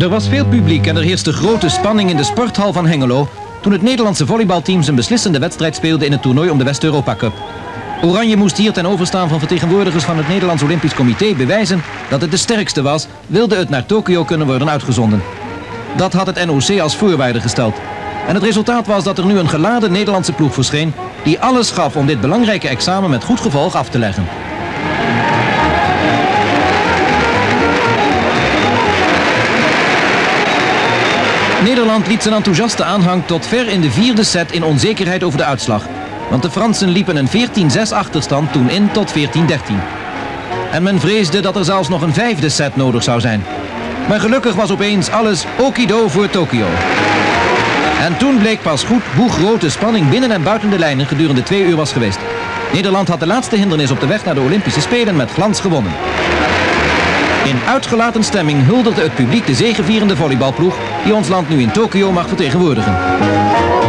Er was veel publiek en er heerste grote spanning in de sporthal van Hengelo toen het Nederlandse volleybalteam zijn beslissende wedstrijd speelde in het toernooi om de West-Europa Cup. Oranje moest hier ten overstaan van vertegenwoordigers van het Nederlands Olympisch Comité bewijzen dat het de sterkste was, wilde het naar Tokio kunnen worden uitgezonden. Dat had het NOC als voorwaarde gesteld. En het resultaat was dat er nu een geladen Nederlandse ploeg verscheen die alles gaf om dit belangrijke examen met goed gevolg af te leggen. Nederland liet zijn enthousiaste aanhang tot ver in de vierde set in onzekerheid over de uitslag. Want de Fransen liepen een 14-6 achterstand toen in tot 14-13. En men vreesde dat er zelfs nog een vijfde set nodig zou zijn. Maar gelukkig was opeens alles okido voor Tokio. En toen bleek pas goed hoe groot de spanning binnen en buiten de lijnen gedurende 2 uur was geweest. Nederland had de laatste hindernis op de weg naar de Olympische Spelen met glans gewonnen. In uitgelaten stemming huldigde het publiek de zegevierende volleybalploeg die ons land nu in Tokio mag vertegenwoordigen.